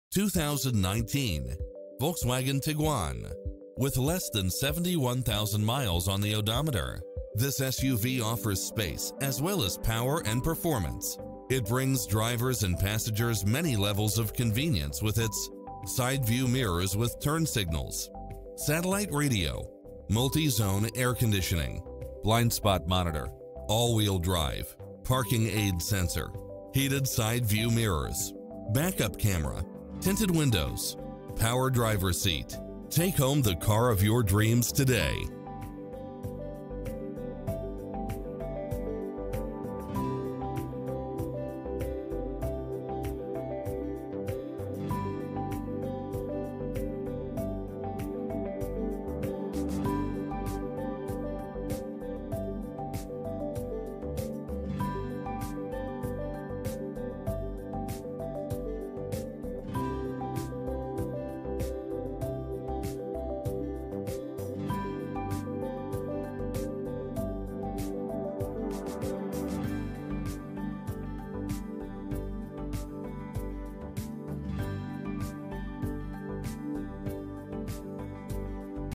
2019 Volkswagen Tiguan. With less than 71,000 miles on the odometer, this SUV offers space as well as power and performance. It brings drivers and passengers many levels of convenience with its side view mirrors with turn signals, satellite radio, multi-zone air conditioning, blind spot monitor, all-wheel drive, parking aid sensor, heated side view mirrors, backup camera, tinted windows, power driver seat. Take home the car of your dreams today.